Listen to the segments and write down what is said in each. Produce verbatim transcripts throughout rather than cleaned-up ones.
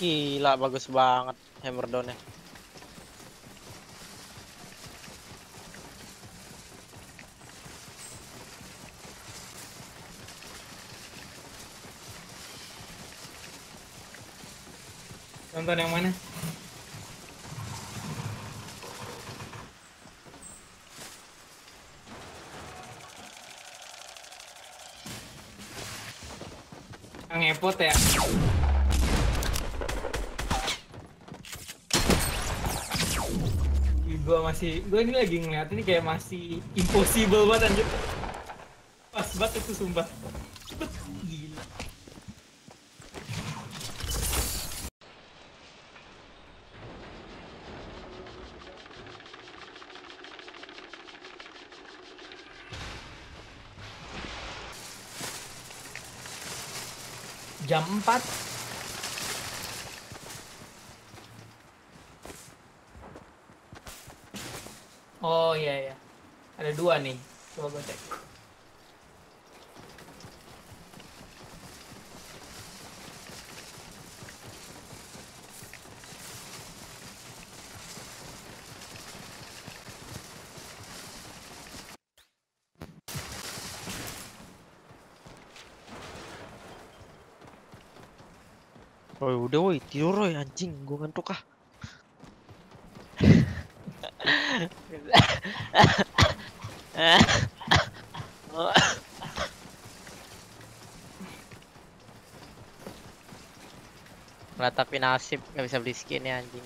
Gila, bagus banget hammer down-nya. Nonton yang mana? Yang ngepot ya? Gue masih, gue ini lagi ngeliat ini kayak masih impossible banget anjir. Pas banget itu sumpah. Gila. Jam empat. Oh iya ya. Ada dua nih. Coba gue cek. Oh udah woi, tidur woi anjing, gua ngantuk ah. Nggak, tapi nasib nggak bisa beli skin ya anjing.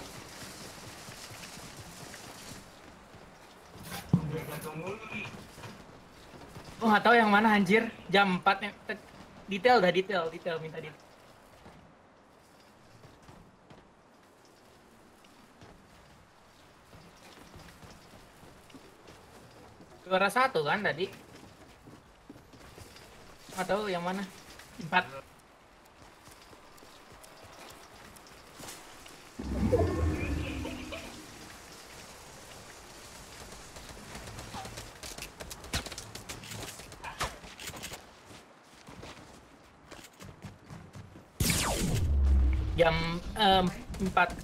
Gue nggak tahu yang mana anjir. Jam empat yang detail dah detail detail minta detail. Juara satu kan tadi? Nggak tahu yang mana. Empat. Jam um, empat.